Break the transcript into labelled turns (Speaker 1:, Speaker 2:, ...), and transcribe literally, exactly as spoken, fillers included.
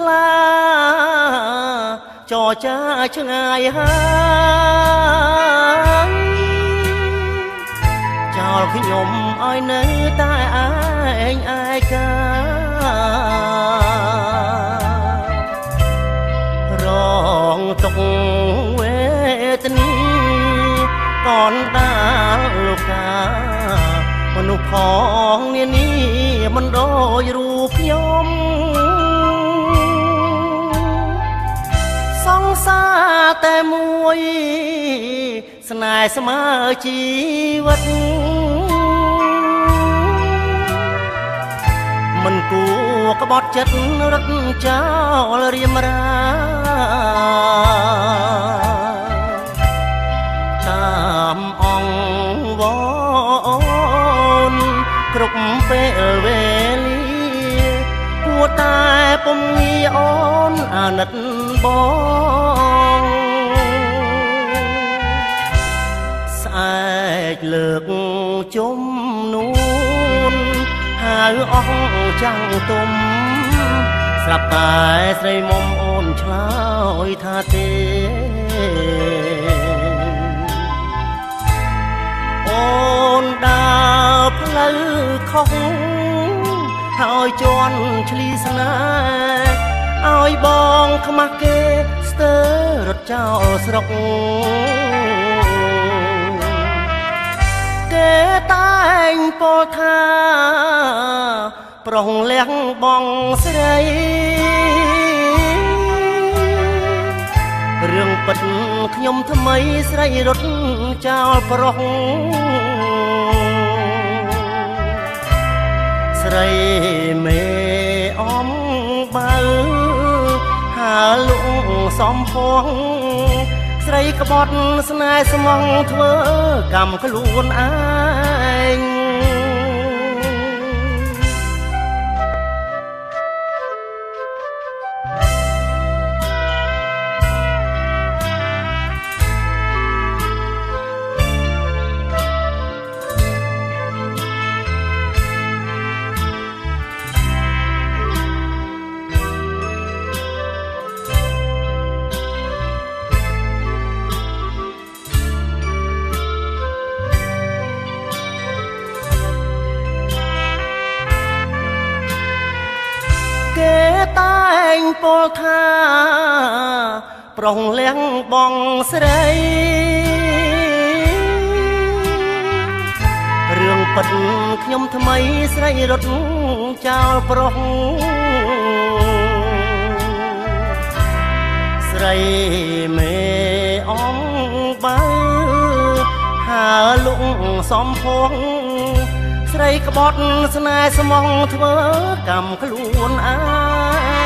Speaker 1: ថ្លាចរចាឆ្ងាយហើយចោលខ្ញុំឲ្យនៅតែឯងឯការងទុកវេទនីកនដាលលោកកាមនុស្សផងនានីមិនដូចរូបខ្ញុំសង្សារតែមួយស្នេហ៍ស្មើជីវិតមិនគួរក្បត់ចិត្តរត់ចោលរៀមរាតាមអង្គវនគ្រប់ពេលវេលាគួរតែពុំងាអូនអាណិតបងស្អែកលើកជុំនួនហៅអស់ចាំងទុំស្រាប់តែស្រីមុំអូនឆ្លើយថាទេអូនដើរផ្លូវខុសហើយជន់ឆ្លីស្នេហ៍ឲ្យបងខ្មាស់គេស្ទើររត់ចោលស្រុកគេតែងពោលថាប្រុសលះបងស្រីរឿងពិតខ្ញុំថ្មីស្រីរត់ចោលប្រុសស្រីមេអំបើហាលុងសំភងស្រីក្បត់ស្នេហ៍ស្មងធ្វើកម្មខ្លួនឯងគេតែងពោលថាប្រុសលះបងស្រីរឿងពិតខ្ញុំថ្មីស្រីរត់ចោលប្រុសស្រីមេអំបើហាលុងសំភងស្រីក្បត់ស្នេហ៍ស្មងធ្វើកម្មខ្លួនឯង